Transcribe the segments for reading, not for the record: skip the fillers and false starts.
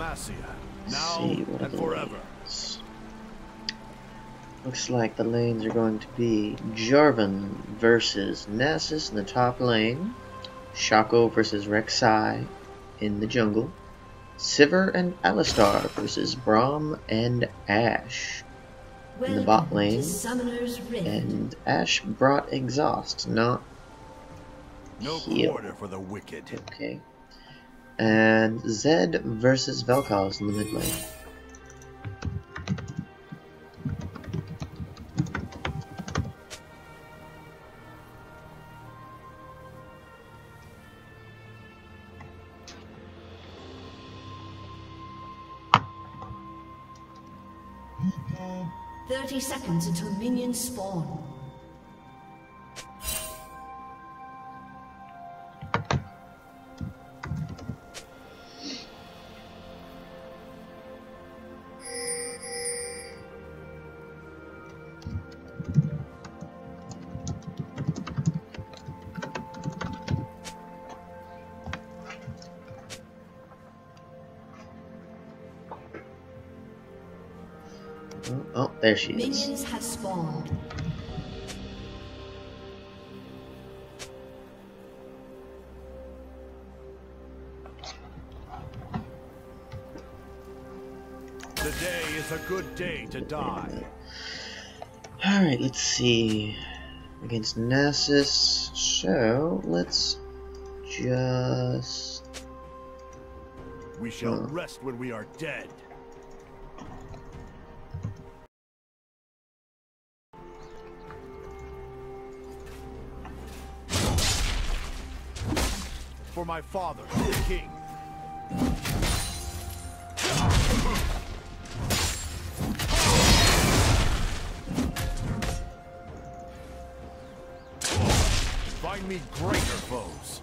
Demacia, now See what and forever. lanes. Looks like the lanes are going to be Jarvan versus Nasus in the top lane, Shaco versus Rek'Sai in the jungle, Sivir and Alistar versus Braum and Ashe in the bot lane, and Ashe brought exhaust, not no heal. quarter for the wicked. Okay. And Zed versus Vel'Koz in the mid lane. Oh. 30 seconds until minions spawn. Oh, there she is. Minions have spawned. Today is a good day to die. Alright, let's see. Against Nasus. So, let's just... We shall rest when we are dead. For my father, the king. Find me greater foes.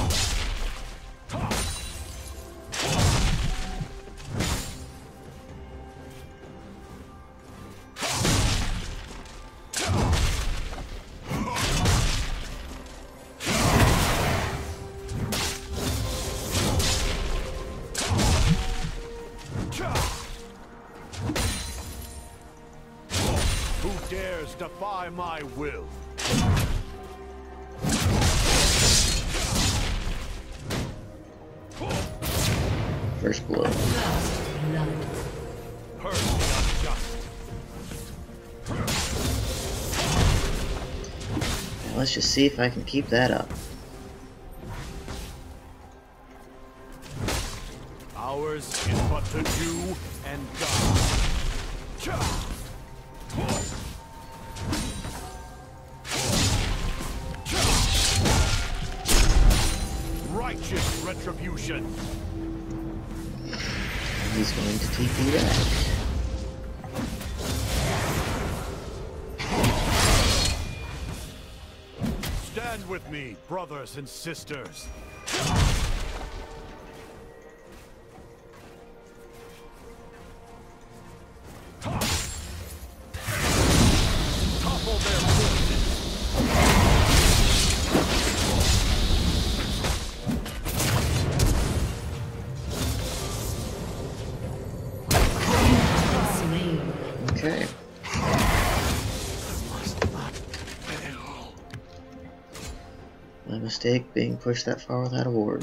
Who dares defy my will? First blood. Let's just see if I can keep that up. Ours is but to do and die. Righteous retribution. He's going to TP back. Stand with me, brothers and sisters. Topple their forces. Okay. My mistake being pushed that far without a ward.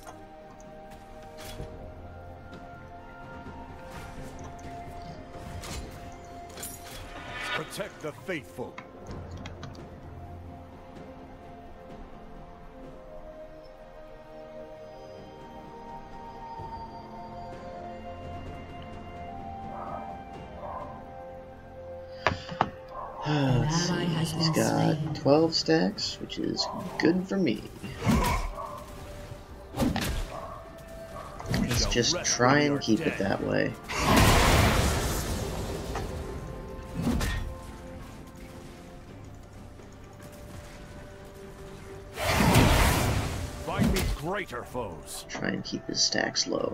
Protect the faithful. Let's see. He's got 12 stacks, which is good for me. Let's just try and keep it that way. Find me greater foes. Try and keep his stacks low.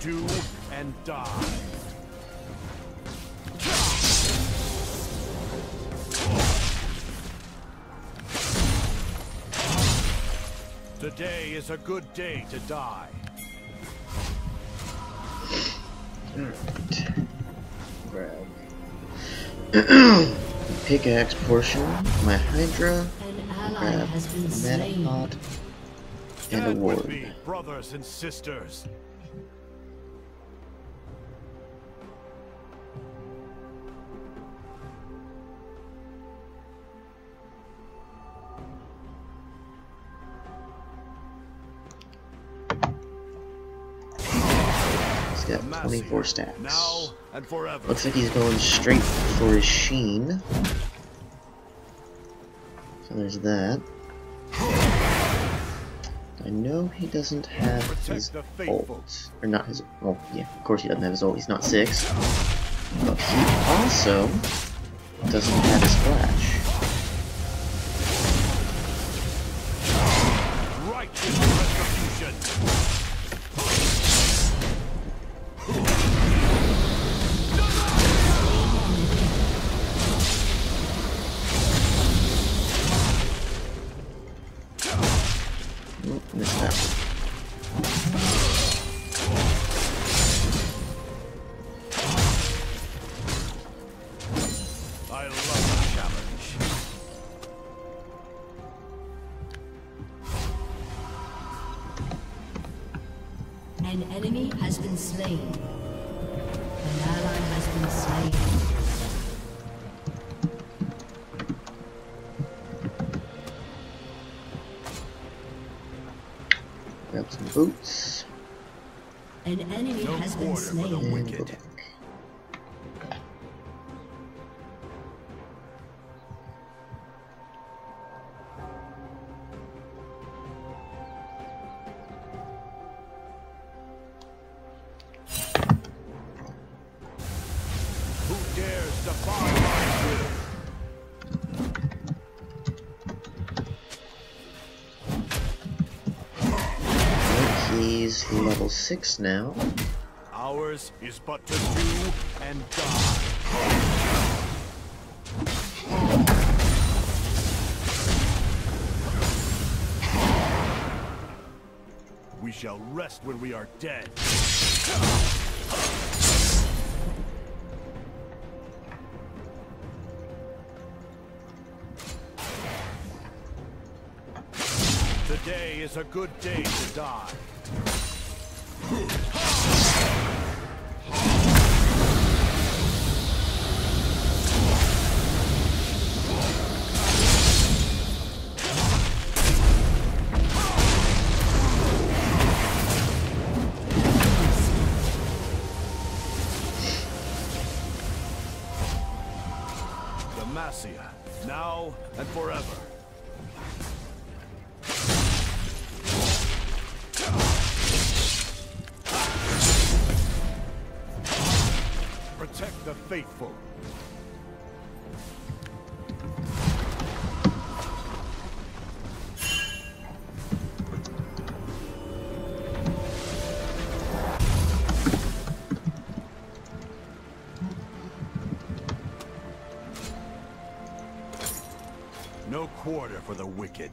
you and die. Today is a good day to die. Alright. Grab pickaxe portion, my Hydra, An ally grab has been slain. Metapod, and a Stand with ward. me, brothers and sisters. He's got 24 stacks. Now and forever. Looks like he's going straight for his Sheen. So there's that. I know he doesn't have Protect his the faithful. ult. Or not his... Well, yeah, of course he doesn't have his ult. He's not 6. But he also doesn't have his flash. Righteous retribution. Oh, missed that one. I love the challenge. An enemy has been slain. An ally has been slain. Grab some boots. An enemy No has been quarter for the slain. And wicked. go back. Who dares defy my will? He's level 6 now. Ours is but to do and die. We shall rest when we are dead. Today is a good day to die. Demacia, now and forever. Protect the faithful. No quarter for the wicked.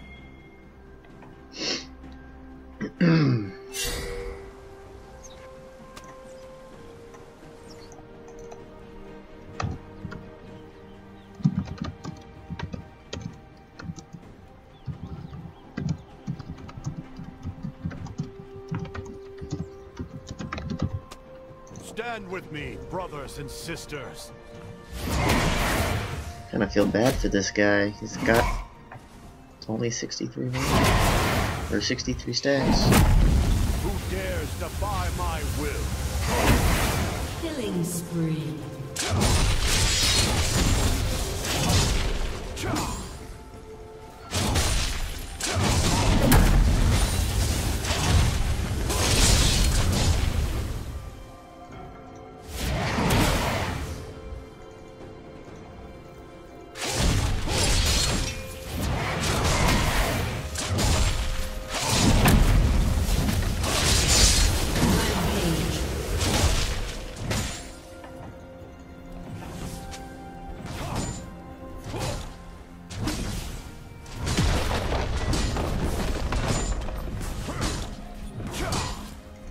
Stand with me, brothers and sisters. Kinda feel bad for this guy. He's got only 63 more. Or 63 stacks. Who dares defy my will? Killing spree.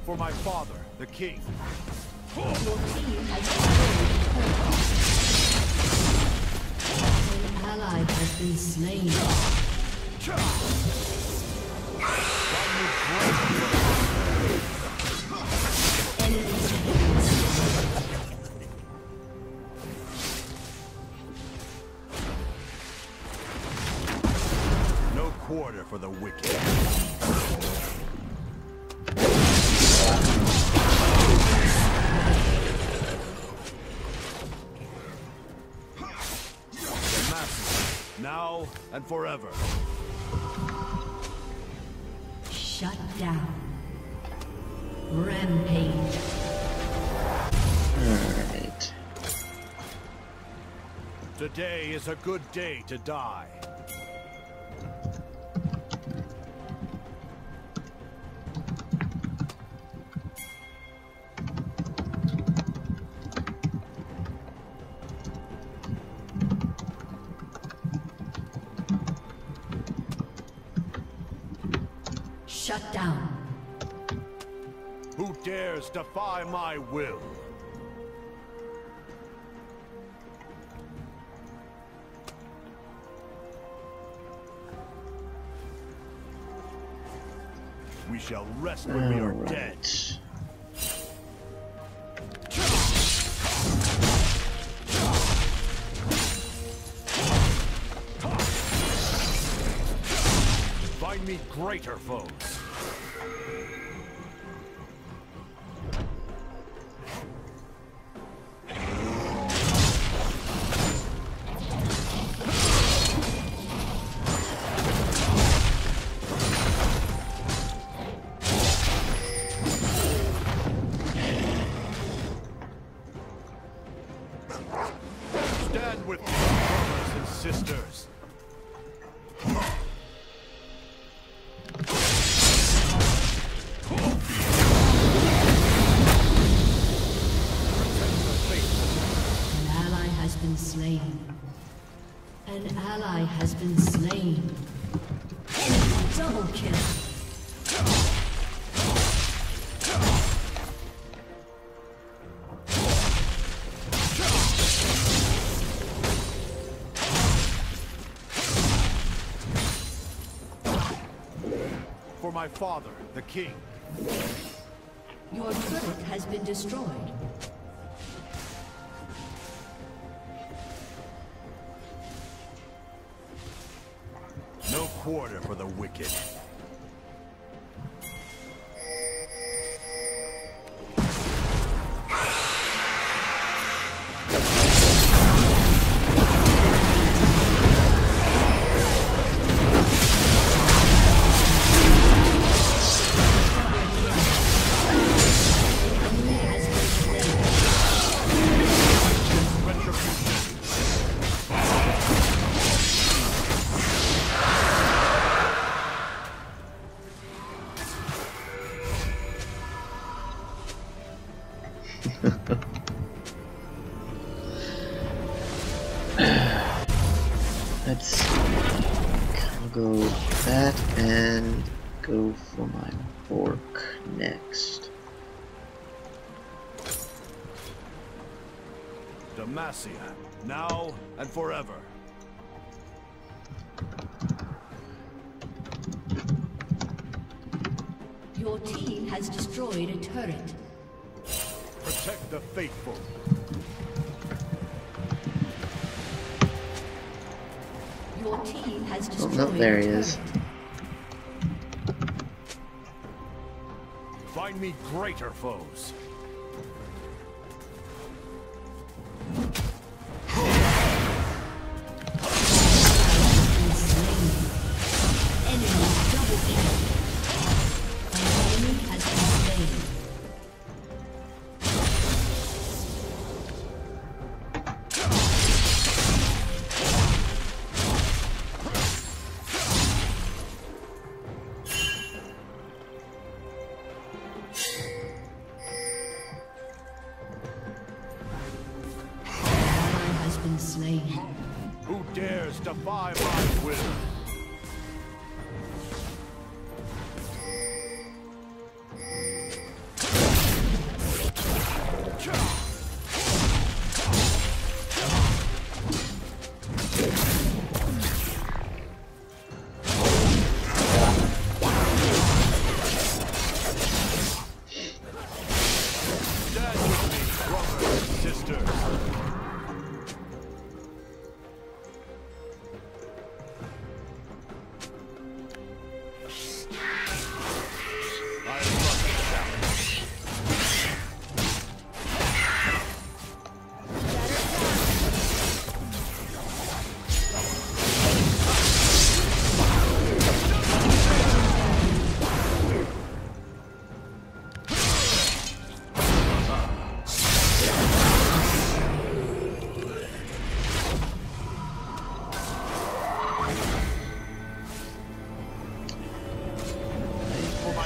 For my father, the king. Your team has destroyed an ally has been slain. No quarter for the wicked. Now and forever. Shut down. Rampage. Alright. Today is a good day to die. Shut down. Who dares defy my will? We shall rest when we are dead. Find me greater foes. Stand with me, brothers and sisters. An ally has been slain. An ally has been slain. Enemy double kill. For my father, the king. Your turret has been destroyed. No quarter for the wicked. Let's see. I'll go that and go for my orc next. Demacia, now and forever. Your team has destroyed a turret. Protect the faithful. Your team has Oh, destroyed no, there a he is. turret. Find me greater foes. Enemy double kill. An enemy has been slain. Slain. Who dares defy my will?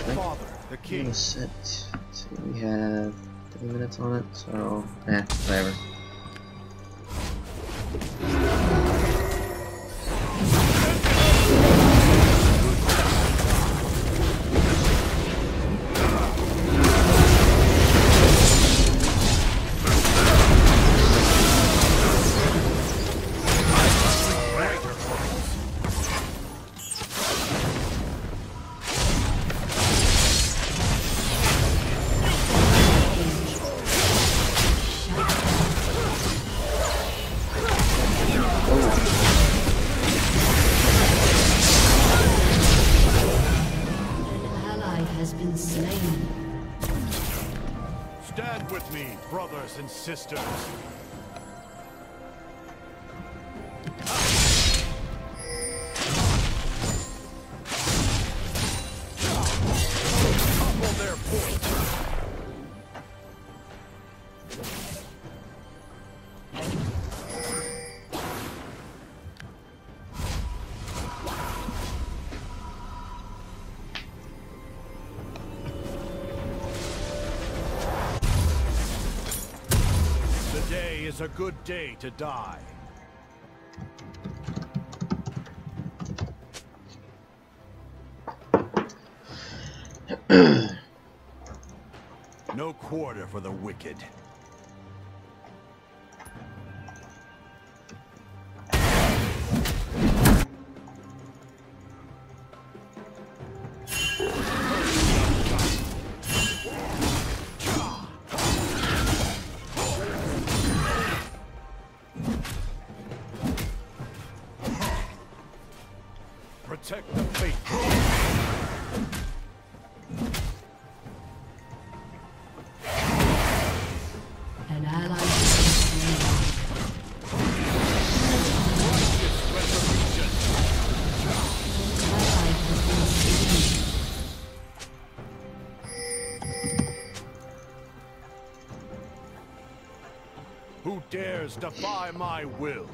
father, the I'm king. gonna set. Let's see, we have 3 minutes on it, so whatever. Stand with me, brothers and sisters. Topple their fort. Today is a good day to die. No quarter for the wicked. Protect the faithful. An ally has been Retribution. Who dares defy my will?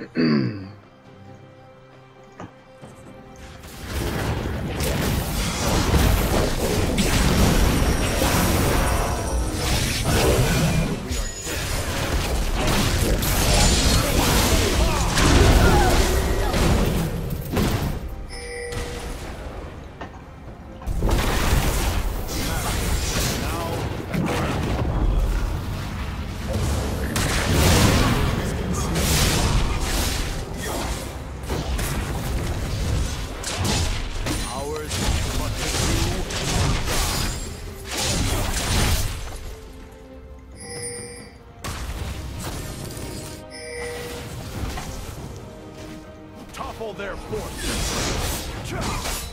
Topple their force.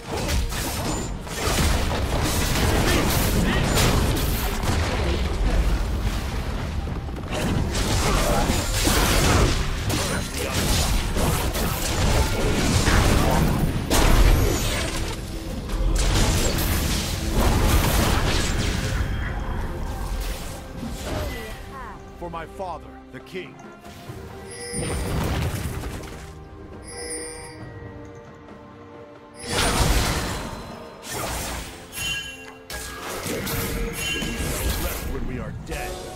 For my father, the king. Left when we are dead.